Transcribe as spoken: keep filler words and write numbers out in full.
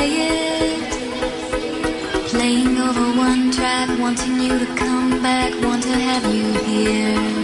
say it. Playing over one track, wanting you to come back, want to have you here.